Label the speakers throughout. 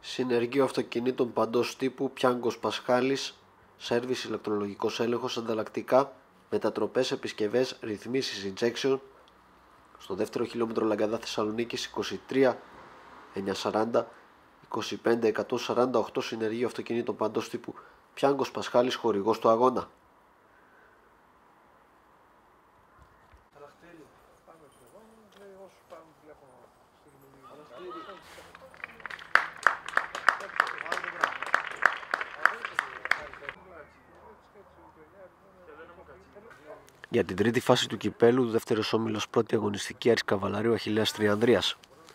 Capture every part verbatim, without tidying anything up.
Speaker 1: Συνεργείο αυτοκινήτων παντός τύπου Πιάνγκος Πασχάλης, σέρβις ηλεκτρολογικός έλεγχος, ανταλλακτικά, μετατροπές, επισκευές, ρυθμίσεις, injection. Στο δεύτερο χιλιόμετρο Λαγκαδά Θεσσαλονίκης είκοσι τρία εννιακόσια σαράντα είκοσι πέντε εκατόν σαράντα οκτώ. Συνεργείο αυτοκινήτων παντός τύπου Πιάνγκος Πασχάλης, χορηγός του αγώνα. Για την τρίτη φάση του κυπέλου, δεύτερος όμιλος, πρώτη αγωνιστική, Άρης Καβαλαρίου, Αχιλλέας Τριανδρίας.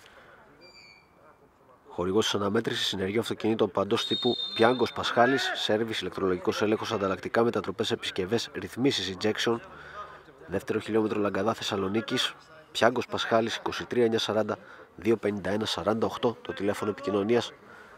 Speaker 1: Χορηγός της αναμέτρησης, συνεργείο αυτοκινήτων παντός τύπου Πιάνγκος Πασχάλης, σέρβις ηλεκτρολογικός έλεγχος, ανταλλακτικά, μετατροπές, επισκευές, ρυθμίσεις, injection. Δεύτερο χιλιόμετρο Λαγκαδά Θεσσαλονίκης, Πιάνγκος Πασχάλης, είκοσι τρία εννιακόσια σαράντα διακόσια πενήντα ένα σαράντα οκτώ, το τηλέφωνο επικοινωνίας.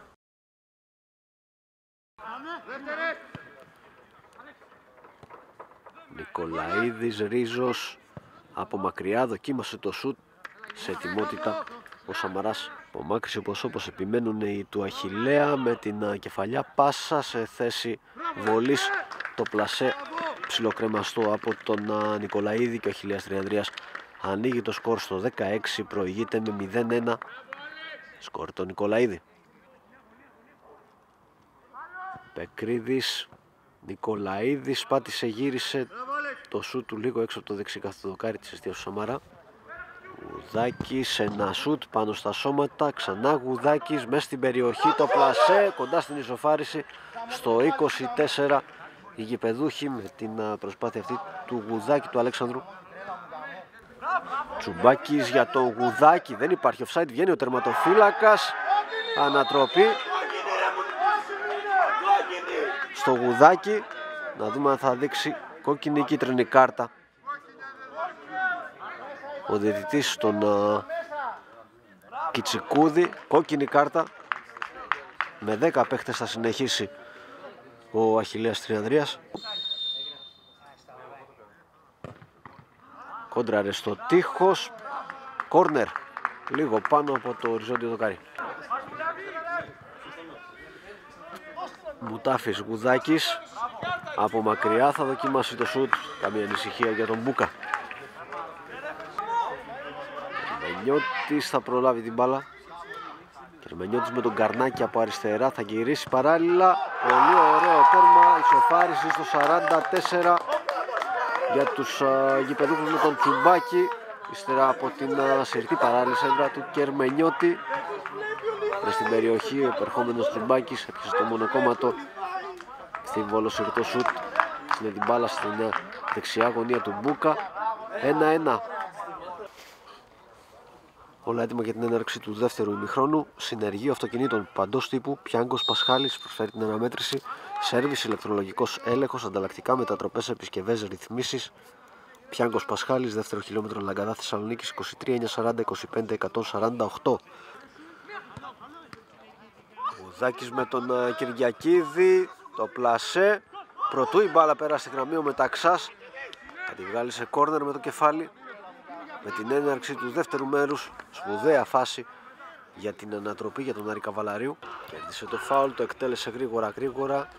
Speaker 1: Νικολαίδης Ρίζος από μακριά δοκίμασε το σουτ σε ετοιμότητα. Ο Σαμαράς απομάκρυσε πως όπως επιμένουν οι του Αχιλλέα, με την κεφαλιά πάσα σε θέση βολής, το πλασέ ψιλοκρεμαστό από τον Νικολαίδη, και ο Αχιλλέας Τριανδρίας ανοίγει το σκορ στο δεκαέξι, προηγείται με μηδέν ένα σκορ τον Νικολαίδη. Πεκρίδης, Νικολαίδης πάτησε, γύρισε το σούτ του λίγο έξω από το δεξικαθοδοκάρι της εστίας του Σαμαρά. Γουδάκης, ένα σούτ πάνω στα σώματα, ξανά Γουδάκης μέσα στην περιοχή, το πλασέ κοντά στην ισοφάριση στο είκοσι τέσσερα. Οι γηπεδούχοι με την προσπάθεια αυτή του Γουδάκη, του Αλέξανδρου. Τσουμπάκης για τον Γουδάκη, δεν υπάρχει offside, βγαίνει ο τερματοφύλακας, ανατροπή στο Γουδάκη. Να δούμε αν θα δείξει κόκκινη ή κίτρινη κάρτα ο διαιτητής στον uh, Κιτσικούδη. Κόκκινη κάρτα, με δέκα παίχτες θα συνεχίσει ο Αχιλλέας Τριανδρίας. Κόντραρε στο τείχος, κόρνερ λίγο πάνω από το οριζόντιο δοκάρι. Μπουτάφης, Γουδάκης από μακριά θα δοκιμάσει το σουτ, καμία ανησυχία για τον Μπούκα. Κερμενιώτης θα προλάβει την μπάλα. Κερμενιώτης με τον Καρνάκη από αριστερά θα γυρίσει παράλληλα. Πολύ ωραίο τέρμα, ισοφάριση στο σαράντα τέσσερα για τους uh, γηπεδούχους με τον Τσουμπάκη, ύστερα από την uh, συρτή παράλληλη σέντρα του Κερμενιώτη. Μες στην περιοχή ο επερχόμενος Τσουμπάκης έπιασε το μονοκόμματο στην βολοσυρτό σουτ, με την μπάλα στην uh, δεξιά γωνία του Μπούκα. ένα ένα. Όλα έτοιμα για την έναρξη του δεύτερου ημιχρόνου. Συνεργείο αυτοκινήτων παντός τύπου Πιάνγκος Πασχάλης προσφέρει την αναμέτρηση. Σέρβις ηλεκτρολογικός έλεγχος, ανταλλακτικά, μετατροπές, επισκευές, ρυθμίσεις. Πιάνγκος Πασχάλης, δεύτερο χιλιόμετρο Λαγκαδά Θεσσαλονίκης, είκοσι τρία εννιακόσια σαράντα είκοσι πέντε εκατόν σαράντα οκτώ. Γουδάκης με τον uh, Κυριακίδη, το πλασέ. Προτού η μπάλα πέρασε στη γραμμή, ο Μεταξάς θα τη βγάλει σε κόρνερ με το κεφάλι. Με την έναρξη του δεύτερου μέρους, σπουδαία φάση για την ανατροπή για τον Άρη Καβαλαρίου. Κέρδισε το φάουλ, το εκτέλεσε γρήγορα γρήγορα.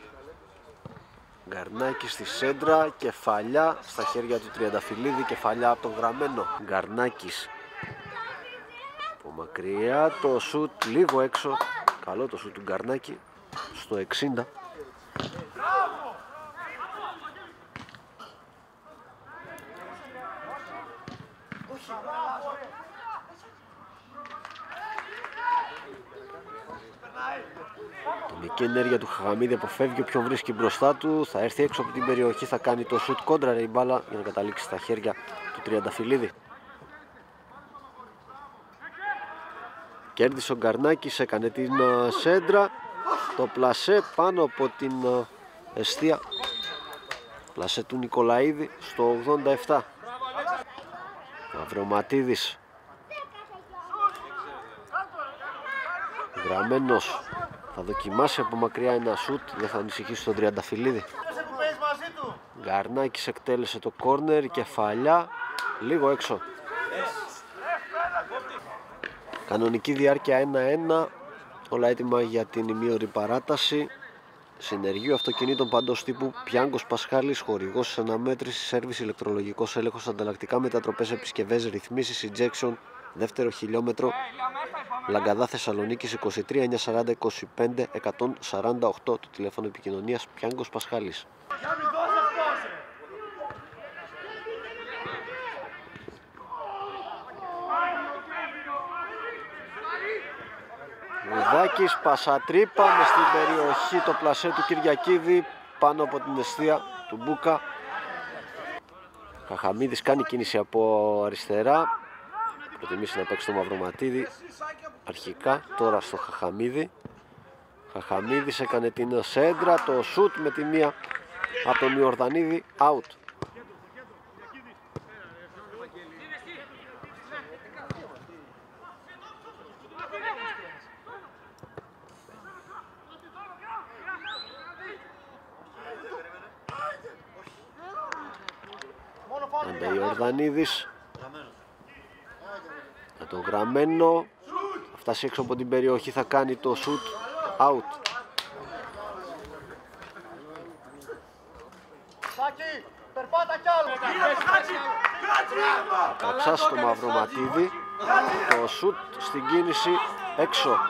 Speaker 1: Γκαρνάκη στη σέντρα, κεφαλιά στα χέρια του Τριανταφυλλίδη, κεφαλιά από τον γραμμένο. Γκαρνάκης από μακριά, το σουτ λίγο έξω, καλό το σουτ του Γκαρνάκη στο εξήντα. Η ενέργεια του Χαγαμίδη αποφεύγει όποιον βρίσκει μπροστά του, θα έρθει έξω από την περιοχή, θα κάνει το σουτ, κόντραρε η μπάλα για να καταλήξει στα χέρια του Τριανταφυλλίδη. Κέρδισε ο Γκαρνάκης, έκανε την σέντρα, το πλασέ πάνω από την εστία. Πλασέ του Νικολαίδη στο ογδόντα επτά. Μαυροματίδης, γραμμένος, θα δοκιμάσει από μακριά ένα σουτ, δεν θα ανησυχήσει τον Τριανταφυλλίδη. Γκαρνάκης εκτέλεσε το κόρνερ, κεφαλιά, λίγο έξω. Κανονική διάρκεια ένα ένα. Όλα έτοιμα για την ημίωρη παράταση. Συνεργείο αυτοκινήτων παντός τύπου Πιάνγκος Πασχάλης, χορηγός αναμέτρηση, σέρβις, ηλεκτρολογικός έλεγχος, ανταλλακτικά μετατροπές, επισκευές, ρυθμίσεις, injection, δεύτερο χιλιόμετρο. Λαγκαδά Θεσσαλονίκης είκοσι τρία εννιακόσια σαράντα είκοσι πέντε εκατόν σαράντα οκτώ, το τηλέφωνο επικοινωνίας Πιάνγκος Πασχάλης. Βουδάκης, πασατρίπα μες στην περιοχή, το πλασέ του Κυριακίδη πάνω από την εστία του Μπούκα. Χαχαμίδης κάνει κίνηση από αριστερά, προτιμήσει να παίξει το Μαυροματίδη αρχικά, τώρα στο Χαχαμίδη. Χαχαμίδης έκανε την σέντρα, το σουτ με τη μία από τον Ιορδανίδη, out. Άντε Ιορδανίδης με τον Γραμμένο, θα φτάσει έξω από την περιοχή, θα κάνει το σουτ, out. Κατσάς στο Μαυροματίδη, το σουτ στην κίνηση έξω.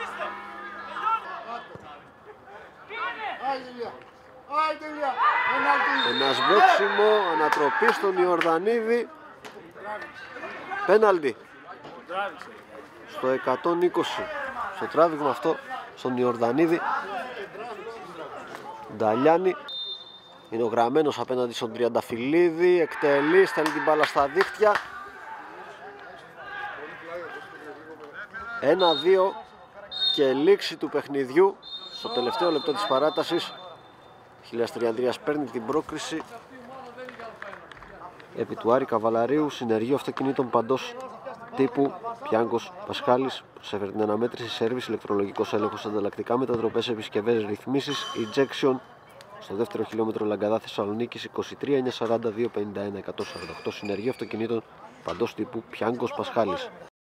Speaker 1: Ένα σμπρόξιμο, ανατροπή στον Ιορδανίδη, πέναλτι στο εκατόν είκοσι, στο τράβηγμα αυτό στον Ιορδανίδη. Νταλιάνη είναι ο Γραμμένος απέναντι στον Τριανταφυλλίδη, εκτελεί, στέλνει την μπάλα στα δίχτυα. ένα δύο και λήξη του παιχνιδιού στο τελευταίο λεπτό της παράτασης. Χιλιάς Τριανδρίας παίρνει την πρόκριση επί του Άρη Καβαλαρίου. Συνεργείο αυτοκινήτων παντός τύπου Πιάνγκος Πασχάλης, προσέφερε την αναμέτρηση, σέρβις, ηλεκτρολογικός έλεγχος, ανταλλακτικά μετατροπές, επισκευές, ρυθμίσεις, injection. Στο δεύτερο χιλιόμετρο Λαγκαδά Θεσσαλονίκης είκοσι τρία εννιακόσια σαράντα δύο πενήντα ένα εκατόν σαράντα οκτώ. Συνεργείο αυτοκινήτων παντός τύπου Πιάνγκος Πασχάλης.